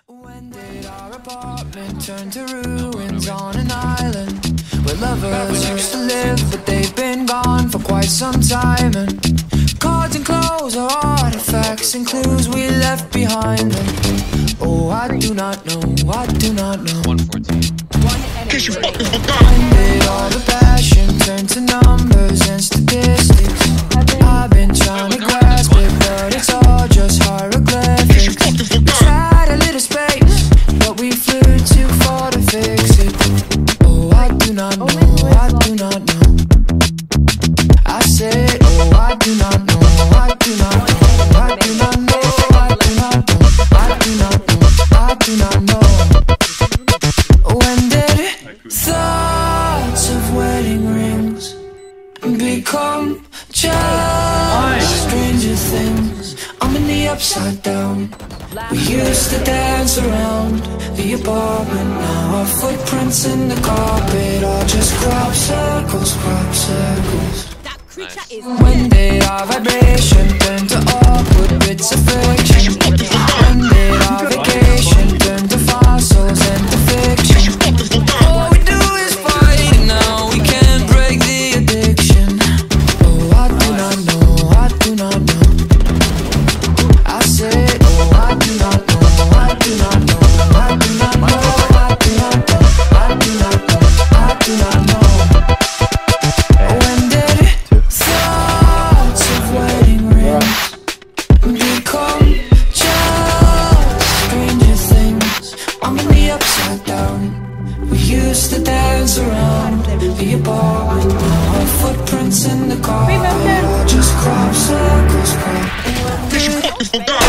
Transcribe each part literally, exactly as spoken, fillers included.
When did our apartment turn to ruins on an island where lovers used to live, but they've been gone for quite some time? And cards and clothes are artifacts and clues we left behind them. Oh, I do not know, I do not know. one fourteen. Cause you fucking forgot. When did all the passion turn to numbers and statistics? I've been trying to grasp it, but it's all just hieroglyphics. We tried a little space, but we flew too far to fix it. Oh, I do not know, I do not know. I said, oh, I do not know, I do not know, I do not know, I do not know, I do not know, I do not know. When did thoughts of wedding rings become just stranger things? I'm in the upside down. We used to dance around the apartment. Now our footprints in the carpet are just crop circles, crop circles. Nice. When did our vibration turn to awkward bits of friction? When did our vacation turn to fossils and to fiction? All we do is fight and now we can't break the addiction. Oh, I do not know, I do not know. I said, oh, I do not know, I do not know, I do not know, I do not know, I do not know, I do not know. When did thoughts of wedding rings become just stranger things? I'm in the upside down. We used to dance around the apartment. Now our footprints in the carpet are just crop circles, crop. Cause you fucking forgot.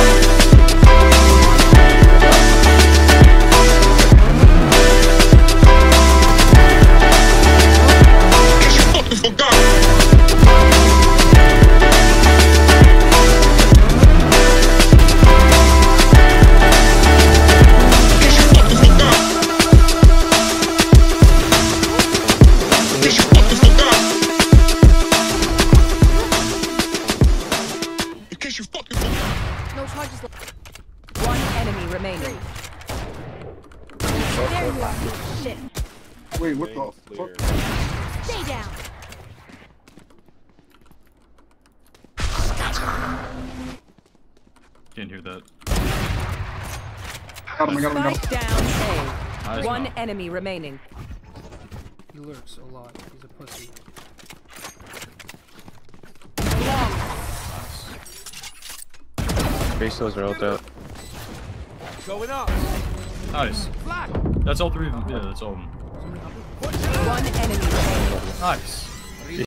No charges left. One enemy remaining. There you are. Shit. Wait, what the fuck? Stay down. Can't hear that. Got him, I got him, I got him. Spike down A. Nice. One enemy remaining. He lurks a lot. He's a pussy. Base those are out there. Going up. Nice. That's all three of them. Yeah, that's all of them. One enemy remaining. Nice.